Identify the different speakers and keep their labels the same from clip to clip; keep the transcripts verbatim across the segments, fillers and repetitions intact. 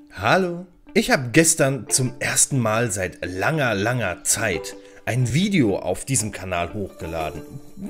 Speaker 1: Hallo. Ich habe gestern zum ersten Mal seit langer, langer Zeit ein Video auf diesem Kanal hochgeladen.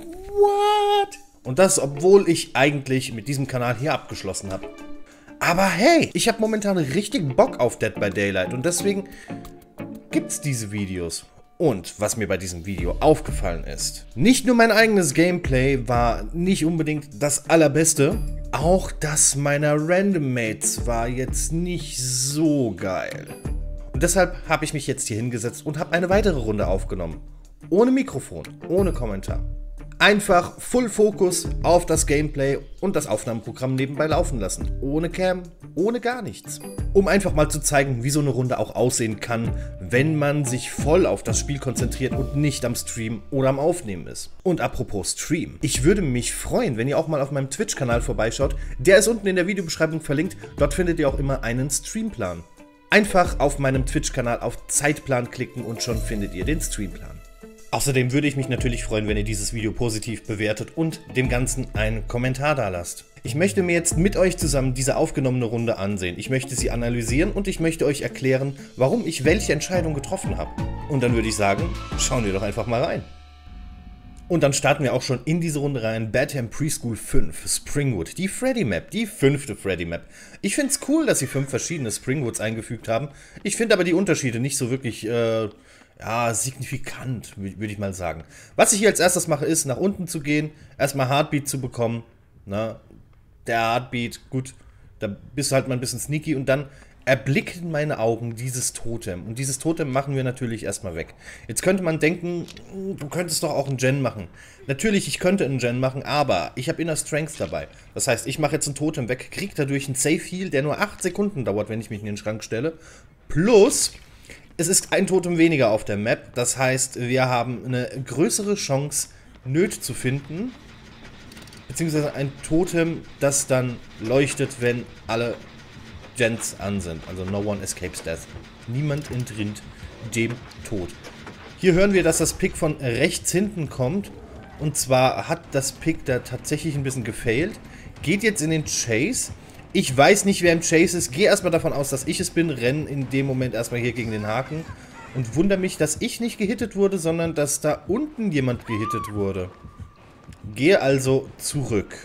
Speaker 1: What? Und das, obwohl ich eigentlich mit diesem Kanal hier abgeschlossen habe. Aber hey, ich habe momentan richtig Bock auf Dead by Daylight und deswegen gibt's diese Videos. Und was mir bei diesem Video aufgefallen ist, nicht nur mein eigenes Gameplay war nicht unbedingt das allerbeste, auch das meiner Randommates war jetzt nicht so geil. Und deshalb habe ich mich jetzt hier hingesetzt und habe eine weitere Runde aufgenommen. Ohne Mikrofon, ohne Kommentar. Einfach Full Fokus auf das Gameplay und das Aufnahmeprogramm nebenbei laufen lassen. Ohne Cam, ohne gar nichts. Um einfach mal zu zeigen, wie so eine Runde auch aussehen kann, wenn man sich voll auf das Spiel konzentriert und nicht am Stream oder am Aufnehmen ist. Und apropos Stream, ich würde mich freuen, wenn ihr auch mal auf meinem Twitch-Kanal vorbeischaut. Der ist unten in der Videobeschreibung verlinkt. Dort findet ihr auch immer einen Streamplan. Einfach auf meinem Twitch-Kanal auf Zeitplan klicken und schon findet ihr den Streamplan. Außerdem würde ich mich natürlich freuen, wenn ihr dieses Video positiv bewertet und dem Ganzen einen Kommentar da lasst. Ich möchte mir jetzt mit euch zusammen diese aufgenommene Runde ansehen. Ich möchte sie analysieren und ich möchte euch erklären, warum ich welche Entscheidung getroffen habe. Und dann würde ich sagen, schauen wir doch einfach mal rein. Und dann starten wir auch schon in diese Runde rein. Badham Preschool fünf, Springwood, die Freddy Map, die fünfte Freddy Map. Ich finde es cool, dass sie fünf verschiedene Springwoods eingefügt haben. Ich finde aber die Unterschiede nicht so wirklich... Äh, Ja, signifikant, würde ich mal sagen. Was ich hier als erstes mache, ist, nach unten zu gehen, erstmal Heartbeat zu bekommen. Na, der Heartbeat, gut, da bist du halt mal ein bisschen sneaky und dann erblicken meine Augen dieses Totem. Und dieses Totem machen wir natürlich erstmal weg. Jetzt könnte man denken, du könntest doch auch einen Gen machen. Natürlich, ich könnte einen Gen machen, aber ich habe Inner Strength dabei. Das heißt, ich mache jetzt ein Totem weg, kriege dadurch einen Safe Heal, der nur acht Sekunden dauert, wenn ich mich in den Schrank stelle. Plus... Es ist ein Totem weniger auf der Map, das heißt, wir haben eine größere Chance, Nöt zu finden, beziehungsweise ein Totem, das dann leuchtet, wenn alle Gens an sind, also no one escapes death. Niemand entrinnt dem Tod. Hier hören wir, dass das Pick von rechts hinten kommt, und zwar hat das Pick da tatsächlich ein bisschen gefailt, geht jetzt in den Chase. Ich weiß nicht, wer im Chase ist. Gehe erstmal davon aus, dass ich es bin. Renne in dem Moment erstmal hier gegen den Haken. Und wundere mich, dass ich nicht gehittet wurde, sondern dass da unten jemand gehittet wurde. Gehe also zurück.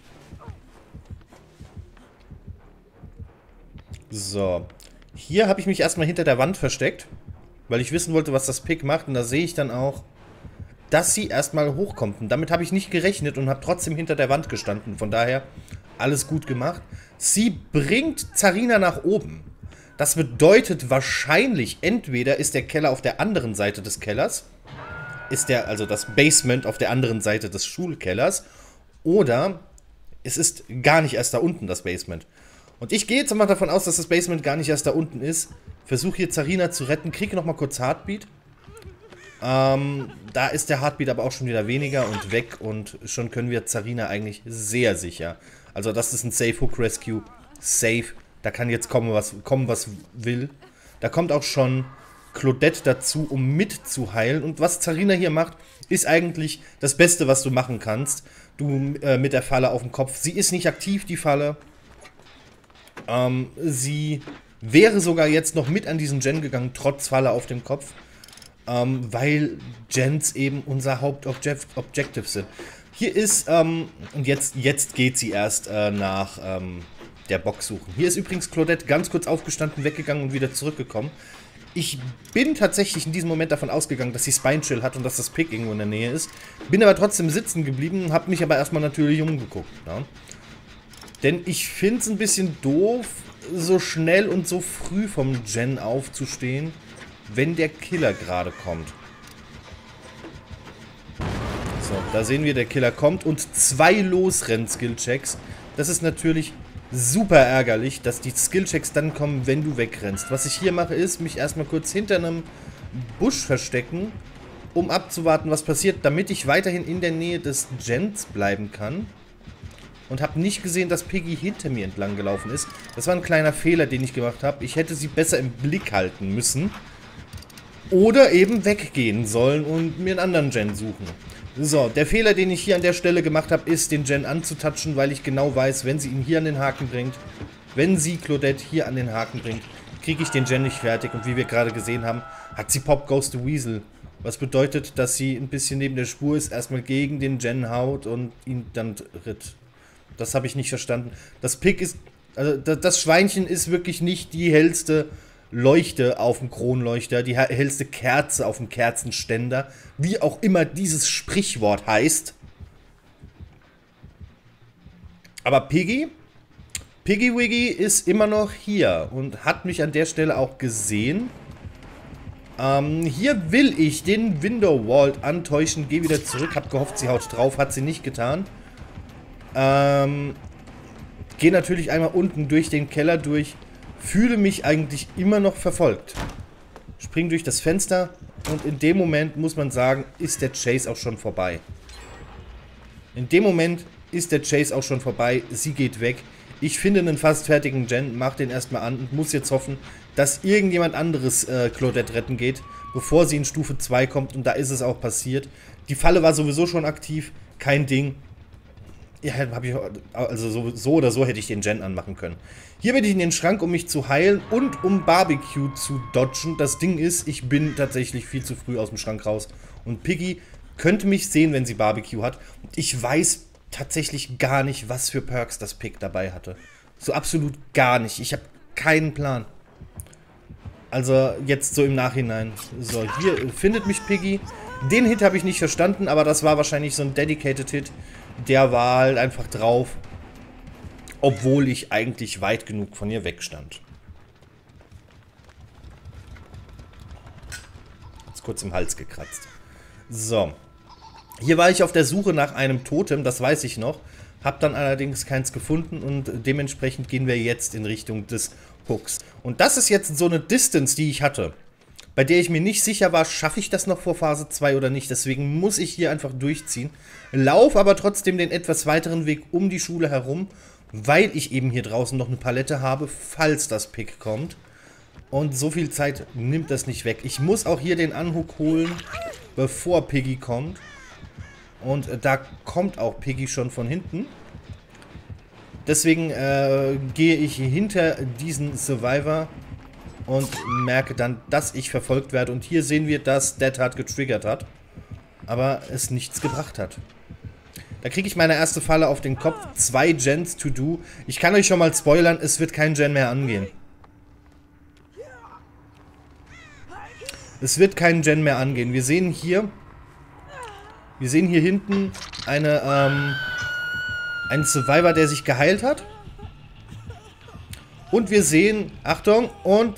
Speaker 1: So. Hier habe ich mich erstmal hinter der Wand versteckt, weil ich wissen wollte, was das Pick macht. Und da sehe ich dann auch, dass sie erstmal hochkommt. Und damit habe ich nicht gerechnet und habe trotzdem hinter der Wand gestanden. Von daher... alles gut gemacht. Sie bringt Zarina nach oben. Das bedeutet wahrscheinlich, entweder ist der Keller auf der anderen Seite des Kellers, ist der, also das Basement auf der anderen Seite des Schulkellers, oder es ist gar nicht erst da unten, das Basement. Und ich gehe jetzt mal davon aus, dass das Basement gar nicht erst da unten ist. Versuche hier Zarina zu retten, kriege nochmal kurz Heartbeat. Ähm, da ist der Heartbeat aber auch schon wieder weniger und weg und schon können wir Zarina eigentlich sehr sicher. Also das ist ein Safe Hook Rescue. Safe. Da kann jetzt kommen, was, kommen, was will. Da kommt auch schon Claudette dazu, um mitzuheilen. Und was Zarina hier macht, ist eigentlich das Beste, was du machen kannst. Du äh, mit der Falle auf dem Kopf. Sie ist nicht aktiv, die Falle. Ähm, sie wäre sogar jetzt noch mit an diesen Gen gegangen, trotz Falle auf dem Kopf. Ähm, weil Gens eben unser Hauptobjective sind. Hier ist, ähm, und jetzt, jetzt geht sie erst äh, nach ähm, der Box suchen. Hier ist übrigens Claudette ganz kurz aufgestanden, weggegangen und wieder zurückgekommen. Ich bin tatsächlich in diesem Moment davon ausgegangen, dass sie Spine Chill hat und dass das Pick irgendwo in der Nähe ist. Bin aber trotzdem sitzen geblieben, habe mich aber erstmal natürlich umgeguckt. Ja? Denn ich finde es ein bisschen doof, so schnell und so früh vom Gen aufzustehen, wenn der Killer gerade kommt. So, da sehen wir, der Killer kommt und zwei Losrenn-Skill-Checks. Das ist natürlich super ärgerlich, dass die Skill-Checks dann kommen, wenn du wegrennst. Was ich hier mache, ist, mich erstmal kurz hinter einem Busch verstecken, um abzuwarten, was passiert, damit ich weiterhin in der Nähe des Gens bleiben kann. Und habe nicht gesehen, dass Piggy hinter mir entlang gelaufen ist. Das war ein kleiner Fehler, den ich gemacht habe. Ich hätte sie besser im Blick halten müssen. Oder eben weggehen sollen und mir einen anderen Gen suchen. So, der Fehler, den ich hier an der Stelle gemacht habe, ist, den Gen anzutatschen, weil ich genau weiß, wenn sie ihn hier an den Haken bringt, wenn sie Claudette hier an den Haken bringt, kriege ich den Gen nicht fertig. Und wie wir gerade gesehen haben, hat sie Pop Goes the Weasel. Was bedeutet, dass sie ein bisschen neben der Spur ist, erstmal gegen den Gen haut und ihn dann ritt. Das habe ich nicht verstanden. Das Pick ist, also das Schweinchen ist wirklich nicht die hellste Leuchte auf dem Kronleuchter, die hellste Kerze auf dem Kerzenständer, wie auch immer dieses Sprichwort heißt. Aber Piggy, Piggy Wiggy ist immer noch hier und hat mich an der Stelle auch gesehen. Ähm, hier will ich den Window Vault antäuschen, gehe wieder zurück, hab gehofft, sie haut drauf, hat sie nicht getan. Ähm, gehe natürlich einmal unten durch den Keller durch, fühle mich eigentlich immer noch verfolgt. Spring durch das Fenster und in dem Moment, muss man sagen, ist der Chase auch schon vorbei. In dem Moment ist der Chase auch schon vorbei, sie geht weg. Ich finde einen fast fertigen Gen, mach den erstmal an und muss jetzt hoffen, dass irgendjemand anderes äh, Claudette retten geht, bevor sie in Stufe zwei kommt, und da ist es auch passiert. Die Falle war sowieso schon aktiv, kein Ding. Ja, hab ich, also so, so oder so hätte ich den Gen anmachen können. Hier bin ich in den Schrank, um mich zu heilen und um Barbecue zu dodgen. Das Ding ist, ich bin tatsächlich viel zu früh aus dem Schrank raus. Und Piggy könnte mich sehen, wenn sie Barbecue hat. Ich weiß tatsächlich gar nicht, was für Perks das Pick dabei hatte. So absolut gar nicht. Ich habe keinen Plan. Also jetzt so im Nachhinein. So, hier findet mich Piggy. Den Hit habe ich nicht verstanden, aber das war wahrscheinlich so ein Dedicated Hit. Der war halt einfach drauf, obwohl ich eigentlich weit genug von ihr wegstand. Jetzt kurz im Hals gekratzt. So. Hier war ich auf der Suche nach einem Totem, das weiß ich noch. Hab dann allerdings keins gefunden und dementsprechend gehen wir jetzt in Richtung des Hooks. Und das ist jetzt so eine Distance, die ich hatte, bei der ich mir nicht sicher war, schaffe ich das noch vor Phase zwei oder nicht. Deswegen muss ich hier einfach durchziehen. Lauf aber trotzdem den etwas weiteren Weg um die Schule herum, weil ich eben hier draußen noch eine Palette habe, falls das Pick kommt. Und so viel Zeit nimmt das nicht weg. Ich muss auch hier den Unhook holen, bevor Piggy kommt. Und da kommt auch Piggy schon von hinten. Deswegen äh, gehe ich hinter diesen Survivor und merke dann, dass ich verfolgt werde. Und hier sehen wir, dass Dead Hard getriggert hat, aber es nichts gebracht hat. Da kriege ich meine erste Falle auf den Kopf. Zwei Gens to do. Ich kann euch schon mal spoilern, es wird kein Gen mehr angehen. Es wird kein Gen mehr angehen. Wir sehen hier... Wir sehen hier hinten eine, ähm, einen Survivor, der sich geheilt hat. Und wir sehen, Achtung, und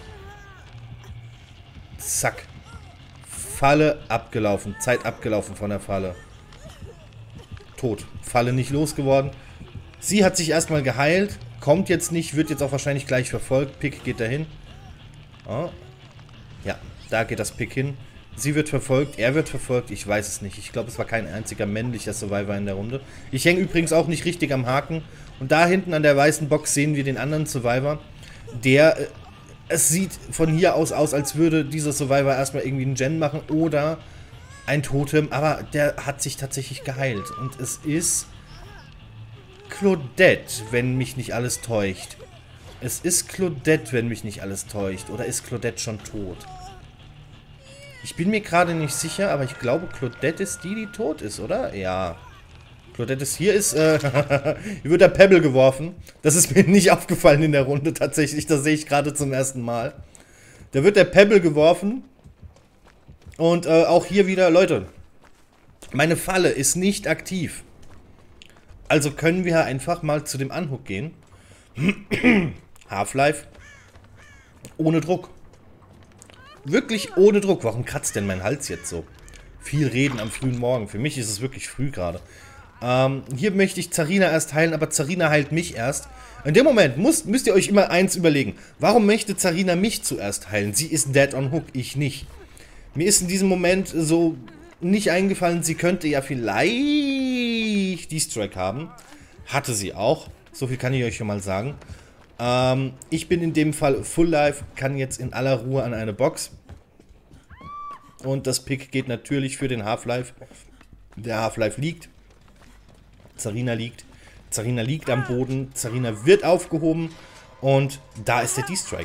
Speaker 1: zack. Falle abgelaufen. Zeit abgelaufen von der Falle. Tot. Falle nicht losgeworden. Sie hat sich erstmal geheilt. Kommt jetzt nicht, wird jetzt auch wahrscheinlich gleich verfolgt. Pick geht dahin. Oh. Ja, da geht das Pick hin. Sie wird verfolgt, er wird verfolgt, ich weiß es nicht. Ich glaube, es war kein einziger männlicher Survivor in der Runde. Ich hänge übrigens auch nicht richtig am Haken. Und da hinten an der weißen Box sehen wir den anderen Survivor. Der, äh, es sieht von hier aus aus, als würde dieser Survivor erstmal irgendwie einen Gen machen oder ein Totem. Aber der hat sich tatsächlich geheilt. Und es ist Claudette, wenn mich nicht alles täuscht. Es ist Claudette, wenn mich nicht alles täuscht. Oder ist Claudette schon tot? Ich bin mir gerade nicht sicher, aber ich glaube, Claudette ist die, die tot ist, oder? Ja. Claudette ist hier, ist, äh, hier wird der Pebble geworfen. Das ist mir nicht aufgefallen in der Runde tatsächlich, das sehe ich gerade zum ersten Mal. Da wird der Pebble geworfen. Und äh, auch hier wieder, Leute, meine Falle ist nicht aktiv. Also können wir einfach mal zu dem Unhook gehen. Half-Life. Ohne Druck. Wirklich ohne Druck. Warum kratzt denn mein Hals jetzt so? Viel reden am frühen Morgen. Für mich ist es wirklich früh gerade. Ähm, hier möchte ich Zarina erst heilen, aber Zarina heilt mich erst. In dem Moment müsst, müsst ihr euch immer eins überlegen. Warum möchte Zarina mich zuerst heilen? Sie ist dead on hook, ich nicht. Mir ist in diesem Moment so nicht eingefallen, sie könnte ja vielleicht die Strike haben. Hatte sie auch. So viel kann ich euch schon mal sagen. Ähm, ich bin in dem Fall Full Life, kann jetzt in aller Ruhe an eine Box. Und das Pick geht natürlich für den Half-Life. Der Half-Life liegt. Zarina liegt. Zarina liegt am Boden, Zarina wird aufgehoben und da ist der D-Strike.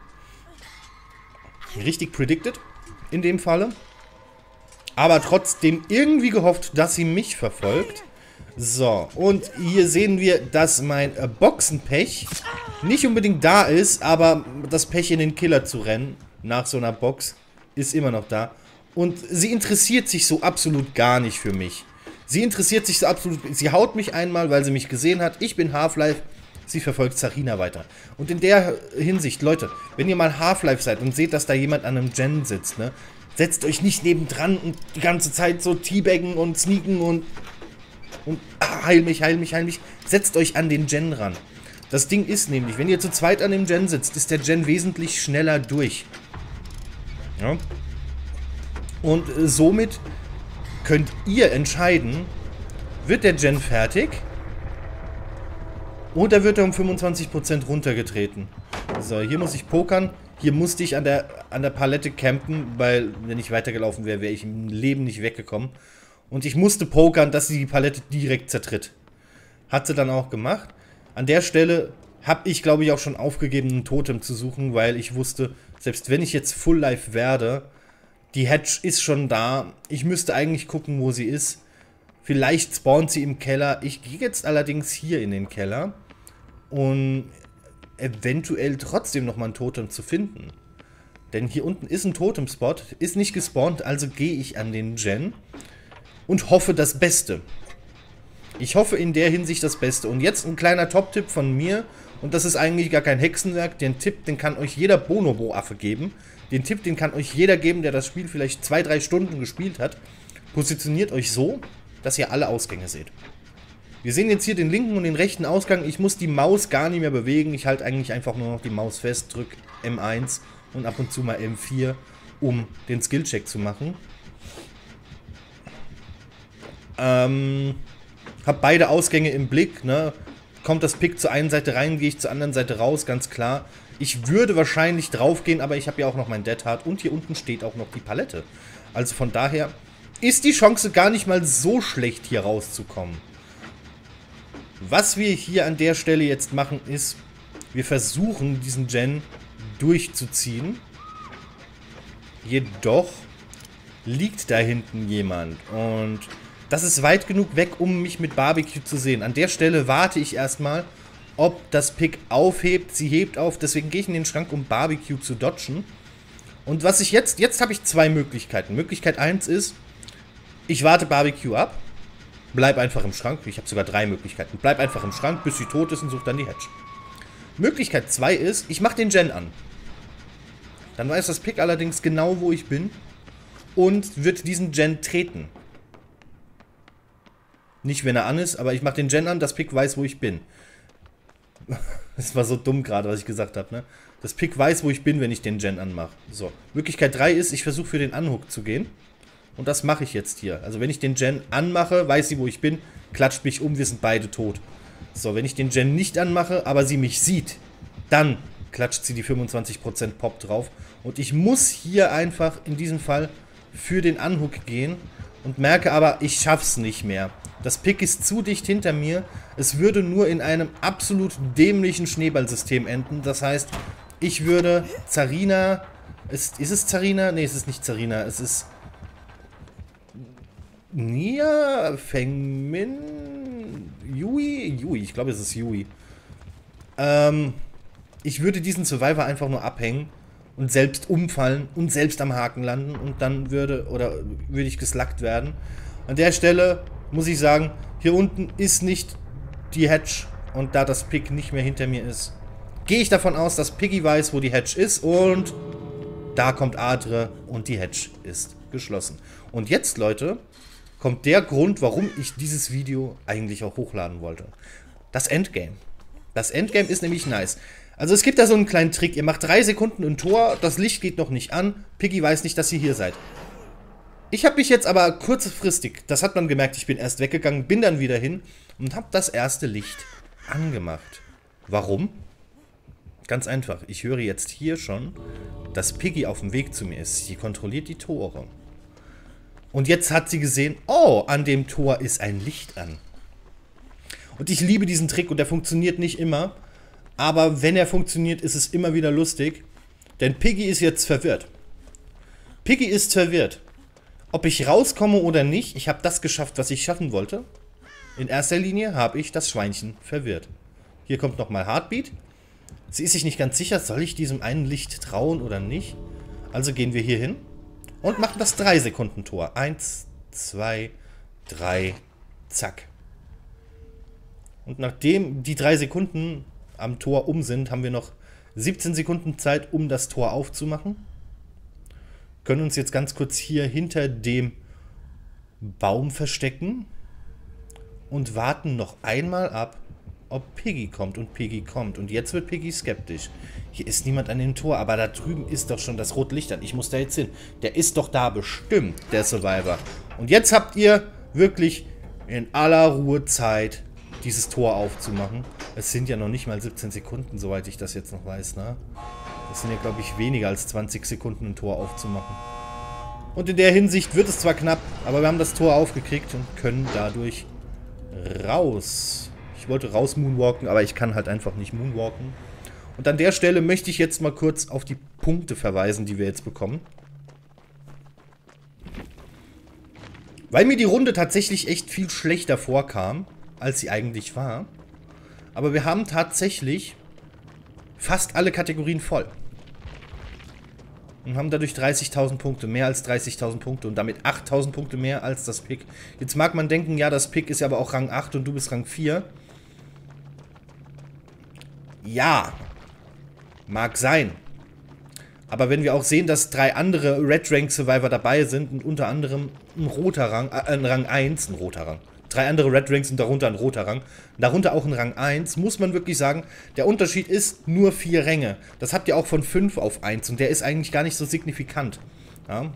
Speaker 1: Richtig predicted in dem Falle. Aber trotzdem irgendwie gehofft, dass sie mich verfolgt. So, und hier sehen wir, dass mein äh, Boxenpech nicht unbedingt da ist, aber das Pech in den Killer zu rennen nach so einer Box ist immer noch da. Und sie interessiert sich so absolut gar nicht für mich. Sie interessiert sich so absolut, sie haut mich einmal, weil sie mich gesehen hat. Ich bin Half-Life, sie verfolgt Zarina weiter. Und in der Hinsicht, Leute, wenn ihr mal Half-Life seid und seht, dass da jemand an einem Gen sitzt, ne, setzt euch nicht nebendran und die ganze Zeit so teabaggen und sneaken und Und ah, heil mich, heil mich, heil mich. Setzt euch an den Gen ran. Das Ding ist nämlich, wenn ihr zu zweit an dem Gen sitzt, ist der Gen wesentlich schneller durch. Ja. Und äh, somit könnt ihr entscheiden, wird der Gen fertig oder wird er um fünfundzwanzig Prozent runtergetreten. So, hier muss ich pokern. Hier musste ich an der, an der Palette campen, weil wenn ich weitergelaufen wäre, wäre ich im Leben nicht weggekommen. Und ich musste pokern, dass sie die Palette direkt zertritt. Hat sie dann auch gemacht. An der Stelle habe ich, glaube ich, auch schon aufgegeben, ein Totem zu suchen, weil ich wusste, selbst wenn ich jetzt Full Life werde, die Hedge ist schon da. Ich müsste eigentlich gucken, wo sie ist. Vielleicht spawnt sie im Keller. Ich gehe jetzt allerdings hier in den Keller, um eventuell trotzdem nochmal ein Totem zu finden. Denn hier unten ist ein Totem-Spot, ist nicht gespawnt, also gehe ich an den Gen und hoffe das Beste. Ich hoffe in der Hinsicht das Beste. Und jetzt ein kleiner Top-Tipp von mir. Und das ist eigentlich gar kein Hexenwerk. Den Tipp, den kann euch jeder Bonobo-Affe geben. Den Tipp, den kann euch jeder geben, der das Spiel vielleicht zwei, drei Stunden gespielt hat. Positioniert euch so, dass ihr alle Ausgänge seht. Wir sehen jetzt hier den linken und den rechten Ausgang. Ich muss die Maus gar nicht mehr bewegen. Ich halte eigentlich einfach nur noch die Maus fest, drücke M eins und ab und zu mal M vier, um den Skillcheck zu machen. Ähm, hab beide Ausgänge im Blick, ne? Kommt das Pick zur einen Seite rein, gehe ich zur anderen Seite raus, ganz klar. Ich würde wahrscheinlich drauf gehen, aber ich habe ja auch noch mein Dead Hard und hier unten steht auch noch die Palette. Also von daher ist die Chance gar nicht mal so schlecht, hier rauszukommen. Was wir hier an der Stelle jetzt machen ist, wir versuchen diesen Gen durchzuziehen. Jedoch liegt da hinten jemand und das ist weit genug weg, um mich mit Barbecue zu sehen. An der Stelle warte ich erstmal, ob das Pick aufhebt. Sie hebt auf, deswegen gehe ich in den Schrank, um Barbecue zu dodgen. Und was ich jetzt, jetzt habe ich zwei Möglichkeiten. Möglichkeit eins ist, ich warte Barbecue ab, bleib einfach im Schrank. Ich habe sogar drei Möglichkeiten. Bleib einfach im Schrank, bis sie tot ist und such dann die Hedge. Möglichkeit zwei ist, ich mache den Gen an. Dann weiß das Pick allerdings genau, wo ich bin und wird diesen Gen treten. Nicht, wenn er an ist, aber ich mache den Gen an, das Pick weiß, wo ich bin. Das war so dumm gerade, was ich gesagt habe, ne? Das Pick weiß, wo ich bin, wenn ich den Gen anmache. So, Möglichkeit drei ist, ich versuche für den Unhook zu gehen. Und das mache ich jetzt hier. Also wenn ich den Gen anmache, weiß sie, wo ich bin, klatscht mich um, wir sind beide tot. So, wenn ich den Gen nicht anmache, aber sie mich sieht, dann klatscht sie die fünfundzwanzig Prozent Pop drauf. Und ich muss hier einfach in diesem Fall für den Unhook gehen und merke aber, ich schaff's nicht mehr. Das Pick ist zu dicht hinter mir. Es würde nur in einem absolut dämlichen Schneeballsystem enden. Das heißt, ich würde Zarina... Ist, ist es Zarina? Ne, es ist nicht Zarina. Es ist... Nia, Fengmin... Yui? Yui, ich glaube, es ist Yui. Ähm, ich würde diesen Survivor einfach nur abhängen und selbst umfallen und selbst am Haken landen und dann würde, oder würde ich geslackt werden. An der Stelle muss ich sagen, hier unten ist nicht die Hedge und da das Pick nicht mehr hinter mir ist, gehe ich davon aus, dass Piggy weiß, wo die Hedge ist und da kommt Adre und die Hedge ist geschlossen. Und jetzt, Leute, kommt der Grund, warum ich dieses Video eigentlich auch hochladen wollte. Das Endgame. Das Endgame ist nämlich nice. Also es gibt da so einen kleinen Trick. Ihr macht drei Sekunden ein Tor, das Licht geht noch nicht an, Piggy weiß nicht, dass ihr hier seid. Ich habe mich jetzt aber kurzfristig, das hat man gemerkt, ich bin erst weggegangen, bin dann wieder hin und habe das erste Licht angemacht. Warum? Ganz einfach, ich höre jetzt hier schon, dass Piggy auf dem Weg zu mir ist. Sie kontrolliert die Tore. Und jetzt hat sie gesehen, oh, an dem Tor ist ein Licht an. Und ich liebe diesen Trick und der funktioniert nicht immer. Aber wenn er funktioniert, ist es immer wieder lustig. Denn Piggy ist jetzt verwirrt. Piggy ist verwirrt. Ob ich rauskomme oder nicht, ich habe das geschafft, was ich schaffen wollte. In erster Linie habe ich das Schweinchen verwirrt. Hier kommt nochmal Heartbeat. Sie ist sich nicht ganz sicher, soll ich diesem einen Licht trauen oder nicht? Also gehen wir hier hin und machen das drei Sekunden Tor. Eins, zwei, drei, zack. Und nachdem die drei Sekunden am Tor um sind, haben wir noch siebzehn Sekunden Zeit, um das Tor aufzumachen. Können uns jetzt ganz kurz hier hinter dem Baum verstecken und warten noch einmal ab, ob Piggy kommt. Und Piggy kommt. Und jetzt wird Piggy skeptisch. Hier ist niemand an dem Tor, aber da drüben ist doch schon das rote Licht an. Ich muss da jetzt hin. Der ist doch da bestimmt, der Survivor. Und jetzt habt ihr wirklich in aller Ruhe Zeit, dieses Tor aufzumachen. Es sind ja noch nicht mal siebzehn Sekunden, soweit ich das jetzt noch weiß, ne? Das sind ja, glaube ich, weniger als zwanzig Sekunden, ein Tor aufzumachen. Und in der Hinsicht wird es zwar knapp, aber wir haben das Tor aufgekriegt und können dadurch raus. Ich wollte raus moonwalken, aber ich kann halt einfach nicht moonwalken. Und an der Stelle möchte ich jetzt mal kurz auf die Punkte verweisen, die wir jetzt bekommen. Weil mir die Runde tatsächlich echt viel schlechter vorkam, als sie eigentlich war. Aber wir haben tatsächlich fast alle Kategorien voll. Und haben dadurch dreißigtausend Punkte, mehr als dreißigtausend Punkte und damit achttausend Punkte mehr als das Pick. Jetzt mag man denken, ja, das Pick ist ja aber auch Rang acht und du bist Rang vier. Ja, mag sein. Aber wenn wir auch sehen, dass drei andere Red Rank Survivor dabei sind und unter anderem ein roter Rang, äh, ein Rang eins, ein roter Rang. Drei andere Red Ranks und darunter ein roter Rang. Darunter auch ein Rang eins, muss man wirklich sagen, der Unterschied ist nur vier Ränge. Das habt ihr auch von fünf auf eins und der ist eigentlich gar nicht so signifikant. Ja.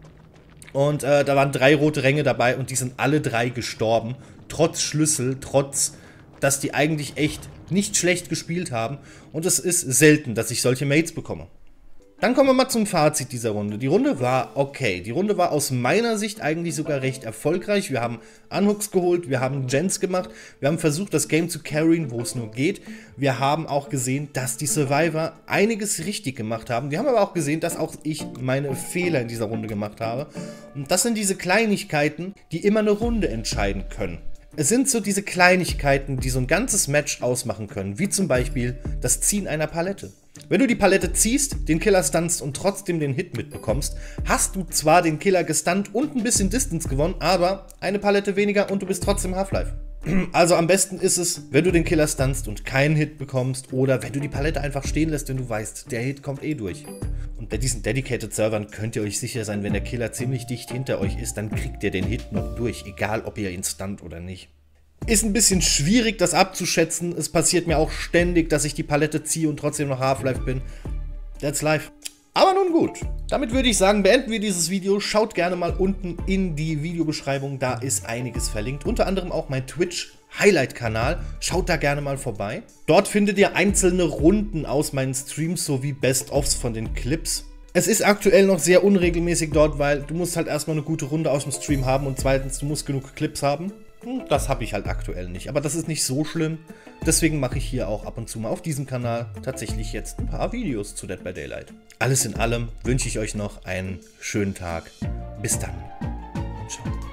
Speaker 1: Und äh, da waren drei rote Ränge dabei und die sind alle drei gestorben. Trotz Schlüssel, trotz, dass die eigentlich echt nicht schlecht gespielt haben. Und es ist selten, dass ich solche Mates bekomme. Dann kommen wir mal zum Fazit dieser Runde. Die Runde war okay. Die Runde war aus meiner Sicht eigentlich sogar recht erfolgreich. Wir haben Unhooks geholt, wir haben Gens gemacht, wir haben versucht, das Game zu carryen, wo es nur geht. Wir haben auch gesehen, dass die Survivor einiges richtig gemacht haben. Wir haben aber auch gesehen, dass auch ich meine Fehler in dieser Runde gemacht habe. Und das sind diese Kleinigkeiten, die immer eine Runde entscheiden können. Es sind so diese Kleinigkeiten, die so ein ganzes Match ausmachen können, wie zum Beispiel das Ziehen einer Palette. Wenn du die Palette ziehst, den Killer stunst und trotzdem den Hit mitbekommst, hast du zwar den Killer gestunt und ein bisschen Distance gewonnen, aber eine Palette weniger und du bist trotzdem Half-Life. Also am besten ist es, wenn du den Killer stunst und keinen Hit bekommst oder wenn du die Palette einfach stehen lässt, wenn du weißt, der Hit kommt eh durch. Und bei diesen Dedicated Servern könnt ihr euch sicher sein, wenn der Killer ziemlich dicht hinter euch ist, dann kriegt ihr den Hit noch durch, egal ob ihr ihn stunt oder nicht. Ist ein bisschen schwierig, das abzuschätzen. Es passiert mir auch ständig, dass ich die Palette ziehe und trotzdem noch Half-Life bin. That's life. Aber nun gut. Damit würde ich sagen, beenden wir dieses Video. Schaut gerne mal unten in die Videobeschreibung. Da ist einiges verlinkt. Unter anderem auch mein Twitch-Highlight-Kanal. Schaut da gerne mal vorbei. Dort findet ihr einzelne Runden aus meinen Streams sowie Best-ofs von den Clips. Es ist aktuell noch sehr unregelmäßig dort, weil du musst halt erstmal eine gute Runde aus dem Stream haben und zweitens, du musst genug Clips haben. Das habe ich halt aktuell nicht, aber das ist nicht so schlimm. Deswegen mache ich hier auch ab und zu mal auf diesem Kanal tatsächlich jetzt ein paar Videos zu Dead by Daylight. Alles in allem wünsche ich euch noch einen schönen Tag. Bis dann und ciao.